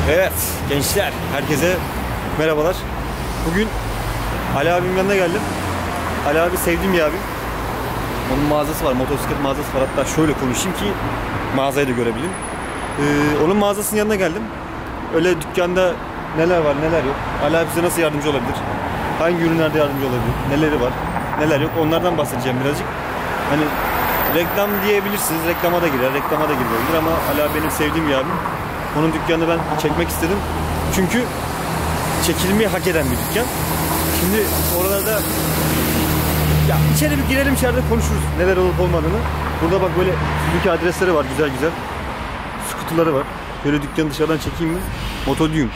Evet gençler, herkese merhabalar. Bugün Ali abimin yanına geldim. Ali abi sevdiğim bir abim. Onun mağazası var, motosiklet mağazası var. Hatta şöyle konuşayım ki mağazayı da görebilin. Onun mağazasının yanına geldim. Öyle dükkanda neler var neler yok. Ali abi bize nasıl yardımcı olabilir? Hangi ürünlerde yardımcı olabilir? Neleri var, neler yok, onlardan bahsedeceğim birazcık. Hani reklam diyebilirsiniz, reklama da girer, reklama da girebilir ama Ali abi benim sevdiğim bir abim. Onun dükkanını ben çekmek istedim. Çünkü çekilmeyi hak eden bir dükkan. Şimdi oralarda ya içeri bir girelim, içeride konuşuruz neler olup olmadığını. Burada bak böyle Suzuki adresleri var, güzel güzel. Skuterları var. Böyle dükkanı dışarıdan çekeyim mi? Motodium.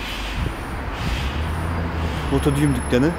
Motodium dükkanı.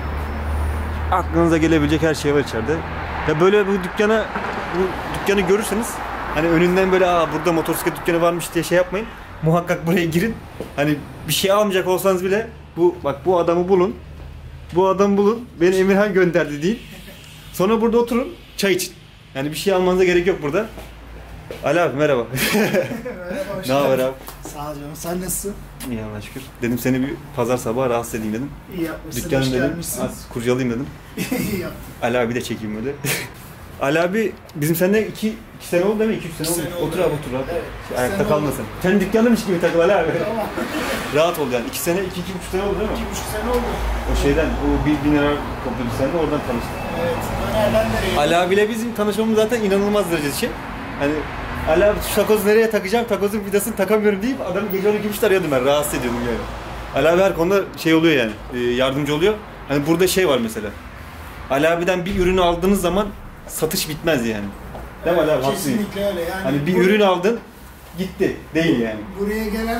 Aklınıza gelebilecek her şey var içeride. Ya böyle bu dükkanı görürseniz hani önünden böyle burada motosiklet dükkanı varmış diye şey yapmayın. Muhakkak buraya girin. Hani bir şey almayacak olsanız bile bu adamı bulun. Bu adamı bulun. Beni Emirhan gönderdi deyin. Sonra burada oturun, çay için. Yani bir şey almanıza gerek yok burada. Ali abi merhaba. Merhaba, hoş ne haber abi? Sağ ol canım, sen nasılsın? İyi Allah'a şükür. Dedim seni bir pazar sabahı rahatsız edeyim dedim. İyi yapmışsın, Dükkanı hoş dedim, gelmişsin. az kurcalayayım dedim. İyi yaptın. Ali abi de çekeyim böyle. Ali abi bizim seninle 2 sene oldu değil mi? 2-3 sene oldu. Otur abi otur abi. Evet, ayakta kalmasın. Sen dükkandamış gibi takıl Ali abi. Tamam. Rahat ol yani. 2-2,5 sene oldu değil mi? 2,5 sene oldu. O şeyden, o 1.000 lira topladı seninle, oradan tanıştık. Evet, nereden nereye? Ali abiyle bizim tanışmamız zaten inanılmaz derecede şey. Hani Ali abi şu takozu nereye takacağım, takozun vidasını takamıyorum deyip adamı gece 12.30'da arıyordum ben, rahatsız ediyordum yani. Ali abi her konuda şey oluyor yani, yardımcı oluyor. Hani burada şey var mesela. Ali abiden bir ürünü aldığınız zaman satış bitmez yani. Değil mi Ali abi? Kesinlikle öyle yani. Hani bir ürün aldın, gitti. Değil yani. Buraya gelen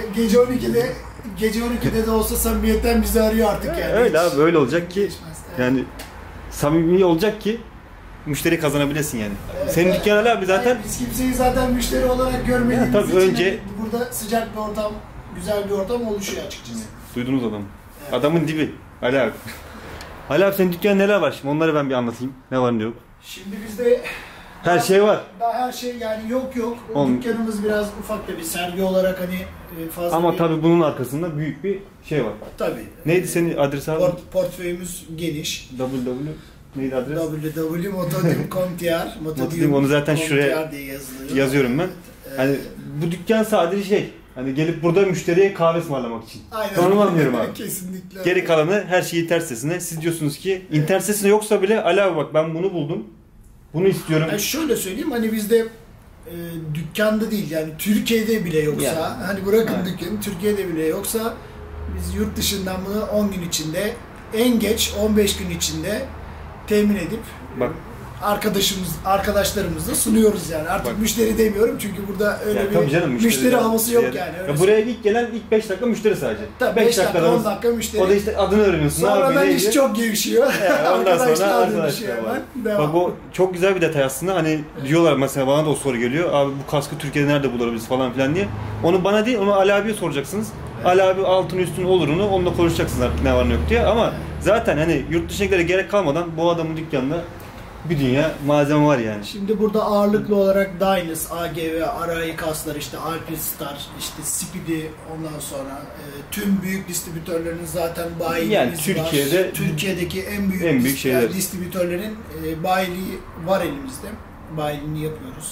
gece 12'de de olsa samimiyetten bizi arıyor artık yani. Öyle abi, öyle olacak ki Evet. yani samimi olacak ki müşteri kazanabilesin yani. Evet, Senin dükkan Ali abi zaten... Yani biz kimseyi zaten müşteri olarak görmediğimiz tabii için önce... burada sıcak bir ortam, güzel bir ortam oluşuyor açıkçası. Duydunuz adamı. Evet. Adamın dibi. Ali abi. Ali abi senin dükkanın neler var şimdi? Onları ben bir anlatayım. Ne var ne yok. Şimdi bizde her şey var. Daha her şey yani yok. Oğlum. Dükkanımız biraz ufak da bir sergi olarak hani fazla. Ama bir... tabii bunun arkasında büyük bir şey var. Tabii. Neydi senin adres abi? Portföyümüz geniş. Neydi adres? www.motodium.com.tr Motodium, onu zaten şuraya diye yazılıyor. yazıyorum ben. Evet. Hani bu dükkan sadece şey. Hani gelip burada müşteriye kahve ısmarlamak için. Aynen. Onu anlıyorum abi. Kesinlikle. Geri kalanı her şeyi internet sitesine. Siz diyorsunuz ki internet sitesinde yoksa bile Ali abi bak ben bunu buldum. Bunu istiyorum. Yani şöyle söyleyeyim hani bizde dükkanda değil yani Türkiye'de bile yoksa yani. Hani bırakın dükkanı Türkiye'de bile yoksa biz yurt dışından bunu 10 gün içinde en geç 15 gün içinde temin edip bak arkadaşlarımızla sunuyoruz yani. Artık bak. Müşteri demiyorum çünkü burada öyle yani bir canım, müşteri havası yok yani. Ya buraya ilk gelen ilk 5 dakika müşteri sadece. Tabii 5 dakika 10 dakika müşteri. O da işte adını öğreniyorsun. Sonradan iş çok gelişiyor. Ondan sonra arkadaşlar var. Bak o çok güzel bir detay aslında. Hani diyorlar mesela bana da o soru geliyor. Abi bu kaskı Türkiye'de nerede bulabiliriz falan filan diye. Onu bana değil, onu Ali abiye soracaksınız. Evet. Ali abi altın üstün olurunu onunla konuşacaksınız artık ne var ne yok diye. Ama zaten hani yurt dışındakilere gerek kalmadan bu adamın dükkanında bir dünya malzeme var yani. Şimdi burada ağırlıklı olarak Dynas, AGV, Arai kaslar, işte Alpestar, işte Speedy, ondan sonra tüm büyük distribütörlerin zaten bayiliğimiz yani Türkiye'de var. Türkiye'deki en büyük şeyler. Distribütörlerin bayiliği var elimizde. Bayiliğini yapıyoruz.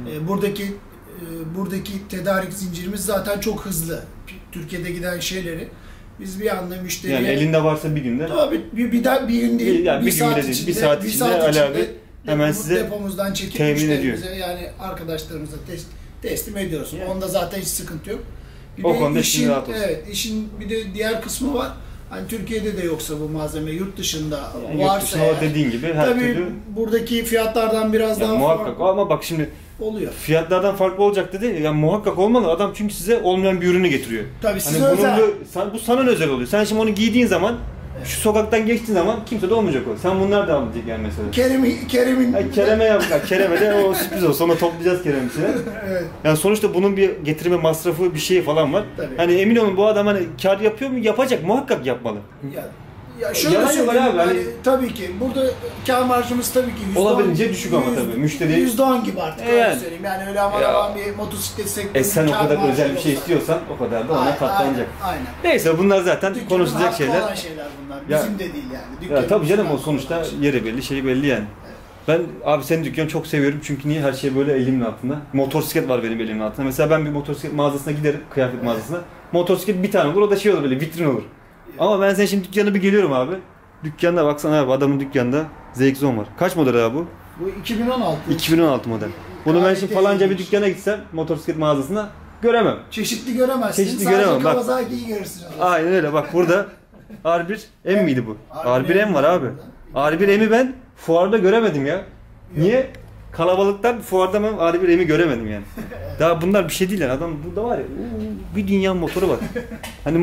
Buradaki tedarik zincirimiz zaten çok hızlı. Türkiye'de giden şeyleri biz bir anda müşteriye... Yani elinde varsa bir günde... Tabii bir gün değil, yani bir saat içinde Ali abi hemen size depomuzdan çekip temin ediyor. Yani arkadaşlarımıza teslim ediyoruz. Yani. Onda zaten hiç sıkıntı yok. Bir o konuda işin rahat olsun. Evet, işin bir de diğer kısmı var. Hani Türkiye'de de yoksa bu malzeme yurt dışında yani varsa yurt dışında dediğin gibi her tabii türlü buradaki fiyatlardan biraz daha muhakkak farklı. Ama bak şimdi oluyor. Fiyatlardan farklı olacak dedi. Yani muhakkak olmalı. Adam çünkü size olmayan bir ürünü getiriyor. Tabii size hani özel. Bu sana özel oluyor. Sen şimdi onu giydiğin zaman şu sokaktan geçtiğin zaman kimse de olmayacak o. Sen bunlar da almayacak yani mesela. Kerem'e yapmak. Kerem'e de o sürpriz olsun. Sonra toplayacağız Kerem'i. Evet. Yani sonuçta bunun bir getirme masrafı bir şey falan var. Tabii. Hani emin olun bu adam hani kar yapıyor mu? Yapacak. Muhakkak yapmalı. Ya, Ya şöyle Yalan yok söyleyeyim, abi, hani- tabii ki burada kâr marjımız tabii ki %10, Olabildiğince düşük ama tabii, müşteri- %10 gibi artık öyle Yani. söyleyeyim. Yani öyle aman Ya. aman bir motosiklet sektörünün Sen o kâr kadar marjı özel bir şey olsa. istiyorsan o kadar da ona Aynen, katlanacak. Aynen. Neyse bunlar zaten Dükkanın konuşulacak hakkı şeyler. olan şeyler bunlar. Ya- Bizim de değil yani. Ya Dükkanın tabii canım, o hakkı sonuçta olan şey. yeri belli, şeyi belli yani. Ben abi senin dükkanı çok seviyorum çünkü niye, her şey böyle elimin altında. Motosiklet var benim elimin altında. Mesela ben bir motosiklet mağazasına giderim, kıyafet mağazasına. Motosiklet bir tane olur, o da şey olur, böyle vitrin olur. Ama ben senin şimdi dükkanına bir geliyorum abi. Dükkanda baksana abi, adamın dükkanında ZX-10 var. Kaç model abi bu? Bu 2016. 2016 model. Bunu ben Gayet şimdi falanca bir iyiymiş. dükkana gitsem, motosiklet mağazasına göremem. Çeşitli göremezsin. Çeşitli Sadece göremem, bak. Kawasaki'yi görürsün. Aynen öyle, bak burada R1M miydi bu? R1M var abi. R1M'i ben fuarda göremedim ya. Niye? Kalabalıktan fuarda ben R1M'i göremedim yani. Daha bunlar bir şey değil yani. Adam burada var ya, bir dünya motoru var. Hani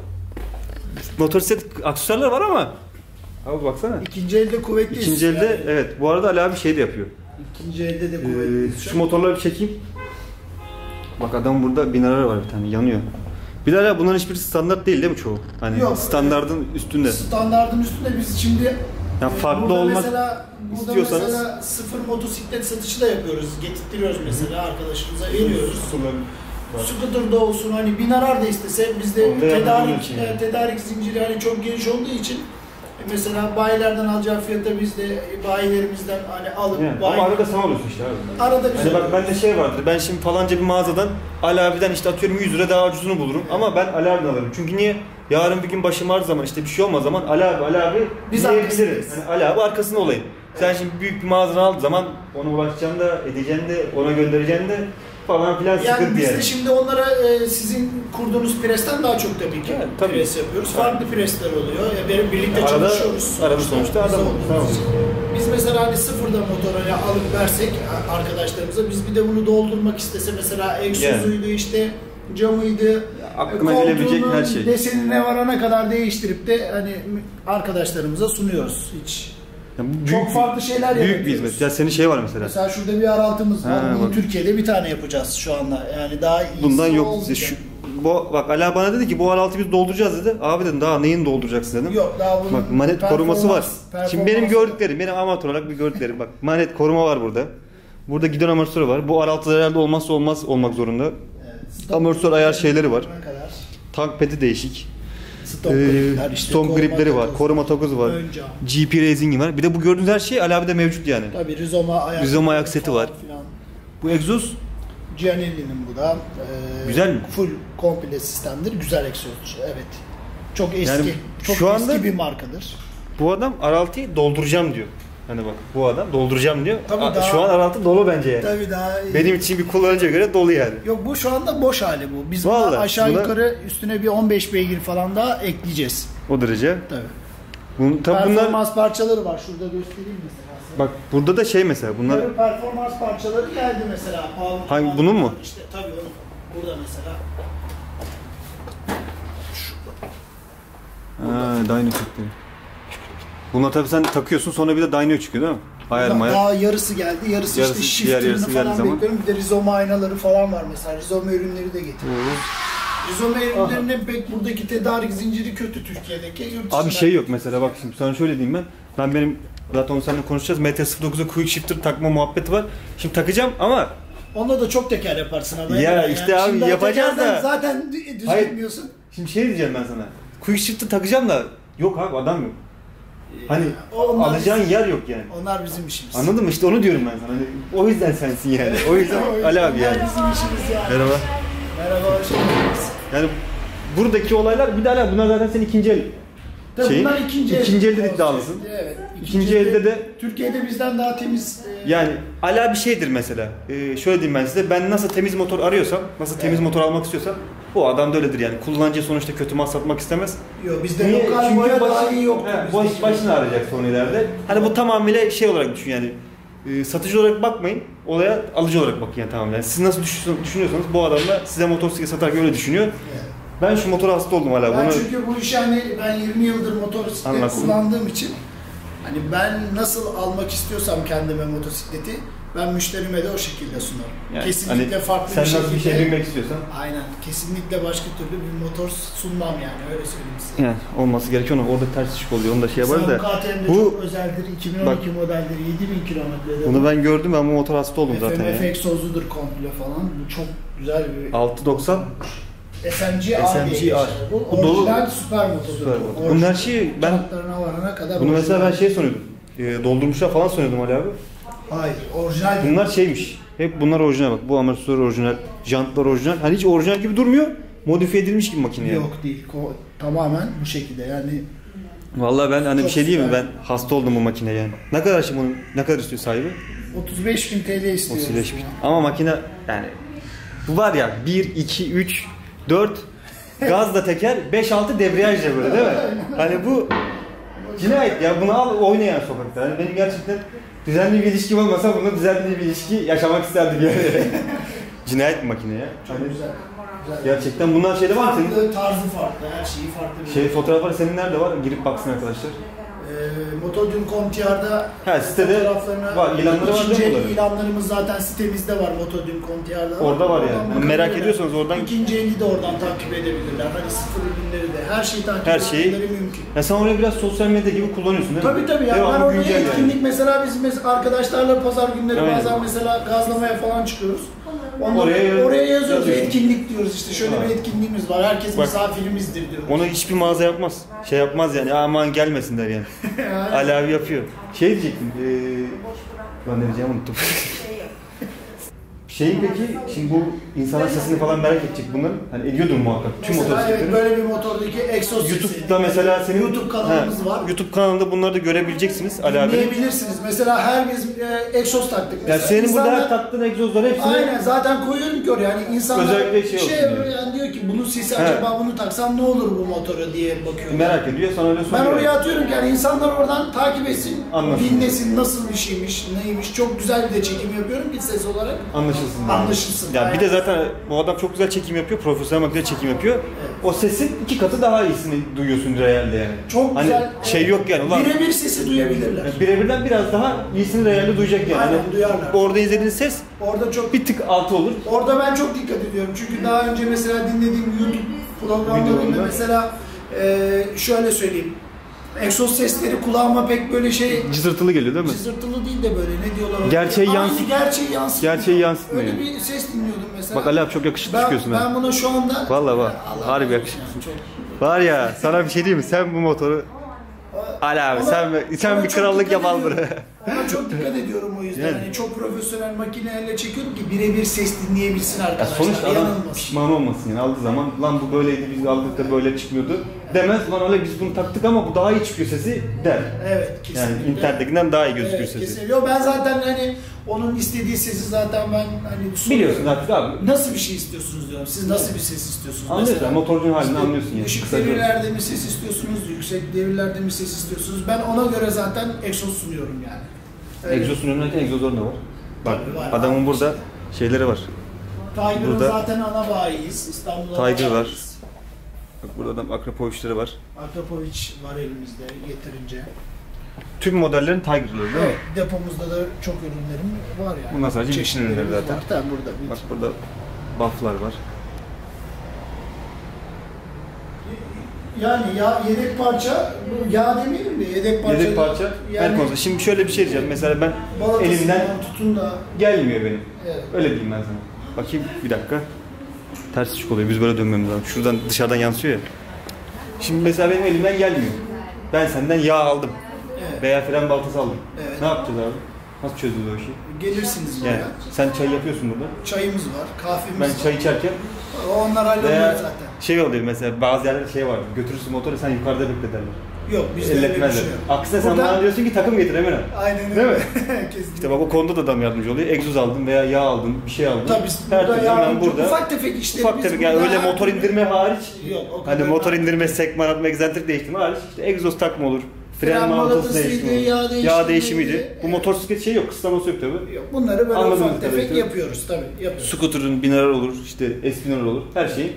motosiklet aksesuarlar var ama abi baksana. İkinci elde kuvvetliyiz. İkinci elde yani. evet. Bu arada Ali abi şey de yapıyor. İkinci elde de kuvvetliyiz. Şu motorları bir çekeyim. Bak adam burada binarı var bir tane, yanıyor. Bir daha bunların hiçbirisi standart değil mi çoğu? Hani Yok. standardın üstünde. Standardın üstünde biz şimdi Ya farklı burada olmak burada istiyorsanız- mesela sıfır motosiklet satışı da yapıyoruz. Getirtiyoruz mesela arkadaşımıza veriyoruz. Scooter'da olsun, hani binarar da istese bizde Onda yapabiliyorsun yani. tedarik zinciri hani çok geniş olduğu için mesela bayilerden alacağı fiyata biz de bayilerimizden hani alıp yani. Ama arada sen oluyorsun işte abi. arada biz Hani bak bende şey vardır, ben şimdi falanca bir mağazadan Ali abiden işte atıyorum 100 lira daha ucuzunu bulurum ama ben Ali abiden alırım. Çünkü niye? Yarın bir gün başım ağrı zaman, işte bir şey olmaz zaman Ali abi Biz diyebilirim. arkasındayız. Yani Ali abi arkasında olayım. Sen şimdi büyük bir mağazadan aldığın zaman ona ulaşacaksın da, edeceksin de, ona göndereceksin de falan filan yani sıkıntı biz yani. de şimdi onlara sizin kurduğunuz presten daha çok tabii ki Evet, tabii. pres yapıyoruz. Farklı presler oluyor. Ya birlikte Arada- çalışıyoruz. arada sonuçta Biz adam- olduğumuz tamam. için. Biz mesela hani sıfırda motor hani alıp versek arkadaşlarımıza, biz bir de bunu doldurmak istese mesela egzozuydu işte camıydı, Aklına gelebilecek her şey. desenine varana kadar değiştirip de hani arkadaşlarımıza sunuyoruz. Hiç Yani bu çok farklı şeyler büyük bir yapıyoruz. hizmet. Ya senin şey var mesela. Mesela şurada bir R6'mız var. Ha, Bunu bak. Türkiye'de bir tane yapacağız şu anda. Yani daha iyisi Bundan yok. olmayacak. Bu bak Ali abi bana dedi ki bu R6'yı biz dolduracağız dedi. Abi dedim daha neyini dolduracaksın dedim. Yok daha bunun Bak manet koruması var. Şimdi benim performans- gördüklerim, benim amatör olarak bir gördüklerim. Bak manet koruma var burada. Burada gidon amortisörü var. Bu R6'lar herhalde olmazsa olmaz olmak zorunda. Evet, Amortisör ayar şeyleri var. ne kadar? Tank pedi değişik. Stop gripler işte. Stop koruma gripleri var. takozu, Koruma takozu var. ön cam. GP Racing'i var. Bir de bu gördüğünüz her şey Ali abi de mevcut yani. Tabii rizoma ayak. Rizoma ayak seti falan var. filan. Bu egzoz Gianelli'nin bu da. Güzel mi? Full komple sistemdir. Güzel egzoz. Evet. Çok eski. Yani çok şu eski anda- bir markadır. bu adam R6'yı dolduracağım diyor. Hani bak bu adam dolduracağım diyor. Tabii Aa, daha- şu an R6 dolu bence yani. Tabii daha iyi. Benim için bir kullanıcıya göre dolu yani. Yok bu şu anda boş hali bu. Biz Vallahi, buna aşağı buna- yukarı üstüne bir 15 beygir falan daha ekleyeceğiz. O derece. Tabii. Tabii bunlar Performans parçaları var. Şurada göstereyim mesela. bak burada da şey mesela bunlar Bunların performans parçaları geldi mesela. Hangi- bunun mu? İşte tabii onun. Burada mesela. dyno çıktı. Bunlar tabii sen takıyorsun sonra bir de dyno çıkıyor değil mi? Ayar mayar. Daha yarısı geldi. Yarısı Yarısı, işte diğer shifter'ını yarısı geldiği falan zaman. bekliyorum. Bir de rizoma aynaları falan var mesela. Rizoma ürünleri de getiriyoruz. Rizoma ürünlerinin pek buradaki tedarik zinciri kötü Türkiye'deki. Yurt Abi dışından- şey yok mesela bak şimdi sana şöyle diyeyim ben benim zaten onu seninle konuşacağız. MT-09'a quick shifter takma muhabbeti var. Şimdi takacağım ama Onda da çok teker yaparsın abi. Ya Yani işte abi şimdi yapacağız tekerden da- zaten düzeltmiyorsun. şimdi şey diyeceğim ben sana. Quick shifter takacağım da yok abi adam yok. Hani Onlar alacağın bizim- yer yok yani. Onlar bizim işimiz. Anladın mı? İşte onu diyorum ben sana. Hani o yüzden sensin yani. O yüzden Ali abi yani. Onlar bizim işimiz yani. Merhaba. Merhaba, hoş geldiniz. Yani buradaki olaylar bir daha Ali, bunlar zaten senin ikinci el. Tabii Şeyin, bunlar ikinci ikinci elde iddialısın. Evet. İkinci elde de Türkiye'de bizden daha temiz. yani ala bir şeydir mesela. Şöyle diyeyim ben size. Ben nasıl temiz motor arıyorsam, nasıl temiz motor almak istiyorsam bu adam da öyledir yani. Kullanıcı sonuçta kötü mal satmak istemez. Yok bizde Niye? lokal Çünkü boya daha iyi yok. başını arayacak sonra ileride. Hani bu tamamıyla şey olarak düşün yani. Satıcı olarak bakmayın. Olaya alıcı olarak bakın yani tamam yani. Siz nasıl düşünüyorsanız bu adam da size motosiklet satarken öyle düşünüyor. Evet. Ben şu motora hasta oldum hala. Ben Bunu çünkü bu işi hani ben 20 yıldır motosiklet Anlatsın. kullandığım için hani ben nasıl almak istiyorsam kendime motosikleti Ben müşterime de o şekilde sunarım. Yani Kesinlikle hani farklı sen bir şekilde. nasıl bir şey binmek istiyorsan. Aynen. Kesinlikle başka türlü bir motor sunmam yani. Öyle söyleyeyim size. Yani olması gerekiyor ama orada ters ışık oluyor. Onu da şey yaparız da. KTM'de Bu çok özeldir. 2012 modeldir. 7000 kilometrede. bunu ben gördüm, ben bu motor hasta oldum zaten. FMF Ya. egzozludur komple falan. Bu çok güzel bir 690 SMG R diye geçer. Bu dolu. orijinal süper motordur. Süper motor. Bunun her şeyi ben Çantlarına varana kadar. bunu mesela ben orijinal. şey sanıyordum. Doldurmuşlar falan sanıyordum Ali abi. Hayır, orijinal. Bunlar şeymiş. Hep bunlar orijinal bak. Bu amortisör orijinal, jantlar orijinal. Hani hiç orijinal gibi durmuyor. Modifiye edilmiş gibi makine yani. Yok değil. Tamamen bu şekilde. Yani Vallahi ben hani bir Çok şey diyeyim mi? güzel. Ben hasta oldum bu makine yani. Ne kadar şimdi bunun, ne kadar istiyor sahibi? 35.000 TL istiyoruz. 35 bin. ya. Ama makine yani bu var ya 1, 2, 3, 4 gazla teker, 5, 6 debriyajla böyle değil mi? Hani bu cinayet ya, bunu al oyna yani sokakta. Yani benim gerçekten düzenli bir ilişkim olmasa bununla düzenli bir ilişki yaşamak isterdim yani. Cinayet bir makine ya. Çok Hani güzel. Güzel. gerçekten bunlar şeyde var mı senin? Farklı, tarzı farklı, her şeyi farklı bir Şey fotoğrafları senin nerede var? Girip baksın arkadaşlar. Motodün.com.tr'da Ha, sitede var, ilanları var İkinci değil mi el bunların? ilanlarımız zaten sitemizde var, Motodün.com.tr'da. Orada var yani. Oradan Merak bakabilirler. ediyorsanız oradan. İkinci eli de oradan takip edebilirler. Hani sıfır ürünleri de, her şeyi takip Her şeyi. etmeleri mümkün. Ya sen orayı biraz sosyal medya gibi kullanıyorsun değil mi? Tabii tabii yani ben Devamlı orada güncel etkinlik yani. mesela biz arkadaşlarla pazar günleri Aynen. bazen mesela gazlamaya falan çıkıyoruz. Oraya Oraya yazıyoruz yazıyorsun. etkinlik diyoruz işte şöyle Ha. bir etkinliğimiz var, herkes Bak, misafirimizdir diyoruz. Onu hiçbir mağaza yapmaz. Şey yapmaz yani, aman gelmesin der yani. Ali abi yapıyor. Şey diyecektim, ben ne diyeceğimi unuttum. Şeyin peki, şimdi bu insanlar sesini falan merak edecek bunların. Hani ediyordur muhakkak tüm Mesela evet, motosikletlerin. böyle bir motordaki egzoz sesi. YouTube'da mesela senin YouTube kanalımız var. YouTube kanalında bunları da görebileceksiniz Ali abi. Dinleyebilirsiniz. Mesela her biz egzoz taktık. Yani Mesela senin burada insanlar- her taktığın egzozları hepsini Aynen zaten koyuyorum ki oraya. Yani insanlar Özellikle şey olsun diye. yani diyor ki bunun sesi He. acaba bunu taksam ne olur bu motora diye bakıyor. merak ediyor, sana öyle Ben soruyor. oraya atıyorum ki yani insanlar oradan takip etsin, Anlasın. dinlesin nasıl bir şeymiş, neymiş. Çok güzel bir de çekim yapıyorum ki ses olarak. Anlaşılsın. yani. Anlaşılsın. Ya bir Aynen. de zaten bu adam çok güzel çekim yapıyor, profesyonel makine çekim yapıyor. O sesin 2 katı daha iyisini duyuyorsun realde yani. Çok hani güzel. şey yok yani. Ulan Birebir sesi duyabilirler. yani birebirden biraz daha iyisini realde duyacak yani. Aynen, Hani duyarlar. orada izlediğin ses Orada çok bir tık altı olur. Orada ben çok dikkat ediyorum çünkü daha önce mesela dinlediğim YouTube programlarında Videolarında. mesela şöyle söyleyeyim. Egzoz sesleri kulağıma pek böyle şey Cızırtılı geliyor değil mi? cızırtılı değil de böyle ne diyorlar ona? Gerçeği Aynı yansıt- gerçeği yansıtmıyor. Gerçeği yansıtmıyor Öyle yani. bir ses dinliyordum mesela. Bak Ali abi çok yakışıklı çıkıyorsun ben ha. buna şu anda Vallahi bak, Allah harbi razı yakışıklısın. olsun yani, Var ya sana bir şey diyeyim mi? Sen bu motoru Ali abi Ona- sen ona bir çok krallık dikkat yap al ediyorum. buraya. Ona çok dikkat ediyorum o yüzden. Yani. Hani çok profesyonel makinelerle çekiyorum ki birebir ses dinleyebilsin Ya arkadaşlar. sonuçta adam Yanılmasın. pişman olmasın yani aldığı zaman lan bu böyleydi biz aldık da böyle çıkmıyordu demez lan öyle biz bunu taktık ama bu daha iyi çıkıyor sesi der. Evet Yani kesinlikle. internettekinden daha iyi gözüküyor Evet, sesi. kesinlikle. Yo, ben zaten hani onun istediği sesi zaten ben hani soruyorum. Biliyorsun artık abi. Nasıl bir şey istiyorsunuz diyorum. Siz nasıl bir ses istiyorsunuz? Anlıyorsun mesela? motorcunun halini İşte anlıyorsun yani. Düşük Kısaca. devirlerde mi ses istiyorsunuz, yüksek devirlerde mi ses istiyorsunuz? Ben ona göre zaten egzoz sunuyorum yani. Öyle. Egzoz sunuyorlarken egzozların da var. Bak Tabii var. adamın burada şeyleri var. Tiger'ın burada- zaten ana bayiyiz. İstanbul'da Tiger var. bayiyiz. Bak burada adam Akrapoviç'leri var. Akrapovic var elimizde getirince. Tüm modellerin Tiger'ları değil mi? Evet, depomuzda da çok ürünlerim var yani. Bunlar sadece bütün Çeşitlerimiz ürünler zaten. var. Tabii burada. Bak burada bufflar var. Yani ya yedek parça, bu yağ demeyelim de yedek parça. Yedek parça her konuda. Şimdi şöyle bir şey diyeceğim. Mesela ben elimden Elimden tutun da. gelmiyor benim. Evet. Öyle diyeyim ben sana. Bakayım bir dakika. Ters ışık oluyor. Biz böyle dönmemiz lazım. Şuradan dışarıdan yansıyor ya. Şimdi mesela benim elimden gelmiyor. Ben senden yağ aldım. Evet. Veya fren baltası aldım. Evet. Ne yapacağız abi? Nasıl çözülür o işi? Gelirsiniz buraya. Yani sen çay yapıyorsun burada. Çayımız var, kahvemiz Ben var. çay içerken Onlar halloluyor veya zaten. şey oluyor mesela bazı yerlerde şey var. Götürürsün motoru sen yukarıda bekle derler. Yok bizde öyle bir Elletmezler. şey yok. Aksine sen Burada- bana diyorsun ki takım getir Emre. Aynen Değil öyle. mi? Kesinlikle. İşte bak o konuda da adam yardımcı oluyor. Egzoz aldın veya yağ aldın, bir şey aldın. Tabii Her burada türlü hemen yardımcı, burada. ufak tefek işlerimiz Ufak tefek yani burada öyle her motor türlü- indirme hariç. Yok o kadar. Hani motor indirme, sekman atma, egzantrik değiştirme hariç. İşte egzoz takma olur. Fren Fren mantası balatasıydı, değiştirme olur. yağ değiştirmeydi. değişimiydi. Bu motosiklet şey yok, kıslaması yok tabii. Yok, bunları böyle Anladığımız ufak tefek kadarıyla. yapıyoruz tabii. Yapıyoruz. Scooter'ın binarar olur, işte S-binarar olur, her şeyi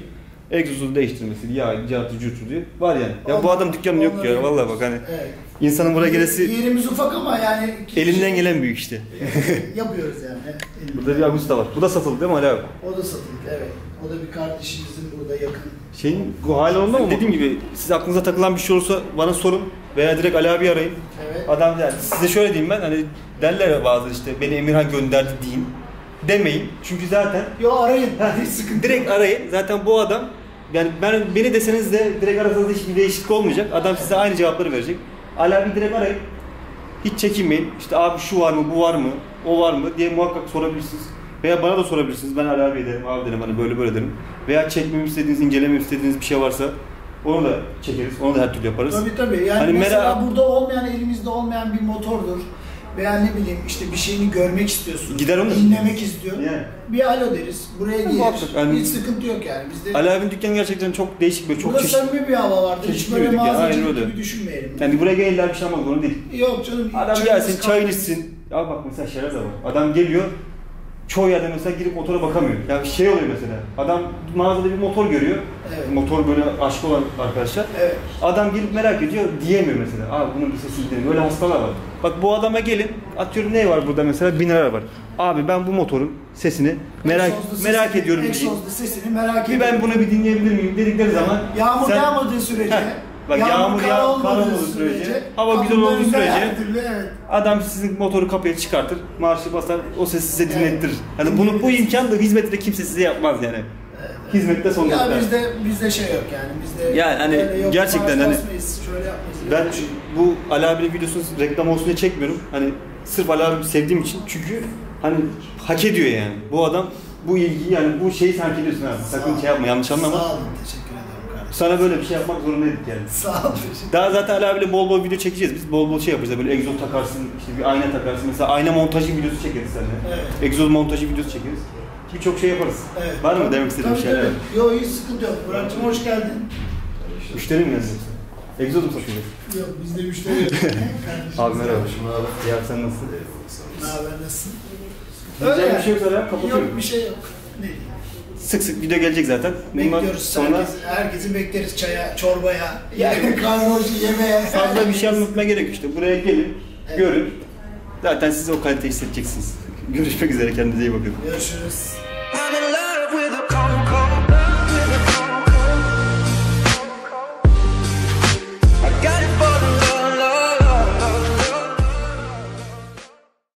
egzozu değiştirmesi, yağ, cihazı, cürtü diye var yani. Ya bu adam dükkanı yok ya vallahi bak hani. Evet. İnsanın buraya gelesi Yerimiz ufak ama yani elinden gelen büyük işte. yapıyoruz yani. Burada bir Agusta var. Bu da satıldı değil mi Ali abi? O da satıldı, evet. O da bir kardeşimizin burada yakın. Şeyin bu hali onda mı? Dediğim gibi siz aklınıza takılan bir şey olursa bana sorun veya direkt Ali abi arayın. Evet. Adam yani size şöyle diyeyim ben hani derler ya bazı işte beni Emirhan gönderdi deyin. Demeyin. Çünkü zaten Yo arayın. Hiç sıkıntı direkt yok. arayın. Zaten bu adam yani beni deseniz de direkt arasanız hiçbir değişiklik olmayacak. Adam size aynı cevapları verecek. Ali abi direkt arayın. Hiç çekinmeyin. İşte abi şu var mı, bu var mı, o var mı diye muhakkak sorabilirsiniz. Veya bana da sorabilirsiniz. Ben Ali abi derim, abi derim hani böyle derim. Veya çekmemi istediğiniz, incelememi istediğiniz bir şey varsa onu da çekeriz. Onu da her türlü yaparız. Tabii. Yani Hani mesela burada olmayan, elimizde olmayan bir motordur. Veya ne bileyim işte bir şeyini görmek istiyorsun. Gider onu da dinlemek istiyor. Yani. Bir alo deriz. Buraya gelir. Yani, hiç sıkıntı yok yani. Bizde Ali abinin dükkanı gerçekten çok değişik böyle çok burada samimi bir hava vardır. Hiç çeşitli böyle bir dükkan, mağazacılık aynen öyle. gibi düşünmeyelim. Yani buraya gelirler bir şey almak zorunda değil. Yok canım. Adam çayımız, gelsin, çayını kahvemiz. içsin. Ya bak mesela şeyler de var. Adam geliyor, çoğu yerde mesela girip motora bakamıyor. Yani şey oluyor mesela, adam mağazada bir motor görüyor. Evet. Motor böyle aşkı olan arkadaşlar. Evet. Adam gelip merak ediyor, diyemiyor mesela. Abi bunun bir sesi gidelim. Böyle hastalar var. Bak bu adama gelin, atıyorum ne var burada mesela? 1000 lira var. Abi ben bu motorun sesini merak ediyorum. Egzozlu sesini merak Bir ediyorum. ben bunu bir dinleyebilir miyim dedikleri zaman. Yağmur sen- yağmadığı sürece. Heh, bak yağmur kar olmadığı sürece, hava güzel aklında olduğu önünde sürece her türlü, evet. adam sizin motoru kapıya çıkartır, marşı basar, o sesi size dinlettirir. Hani bu imkan da hizmeti de kimse size yapmaz yani. Hizmette son Ya nokta. bizde şey yok yani. Bizde Yani hani öyle yok, gerçekten marş hani- basmayız, şöyle yapmayız. Ben Yok. bu Ali abinin videosunu reklam olsun diye çekmiyorum. Hani sırf Ali abi sevdiğim için çünkü hani hak ediyor yani. Bu adam bu ilgiyi yani bu şeyi sen hak ediyorsun abi. Sakın şey yapma, yanlış anlama. Sağ olun, teşekkür ederim kardeşim. Sana böyle bir şey yapmak zorundaydık yani. Sağ olun, teşekkür Daha zaten Ali abiyle bol video çekeceğiz. Biz bol şey yapacağız. Böyle egzoz takarsın, işte bir ayna takarsın. Mesela ayna montajı videosu çekeriz seninle. Evet. Egzoz montajı videosu çekeriz. Birçok şey yaparız. Evet. Var mı demek istediğin Tabii, şeyler? tabii. Yok hiç sıkıntı yok. Burak'cığım hoş geldin. Müşteri mi yazıyorsun? Egzoz mu satıyorsun? Yok bizde müşteri yok. Kardeşim, Abi merhaba. Ya sen nasılsın? ne haber, nasılsın? Güzel bir şey yoksa ben kapatıyorum. Yok bir şey yok. Ne diyeyim? Sık sık video gelecek zaten. Bundan Bekliyoruz. sonra Herkesi bekleriz çaya, çorbaya, karnı yemeğe. fazla bir şey anlatmaya gerek yok işte. Buraya gelin, Evet. görün. Zaten siz o kaliteyi hissedeceksiniz. Görüşmek üzere, kendinize iyi bakın. Görüşürüz.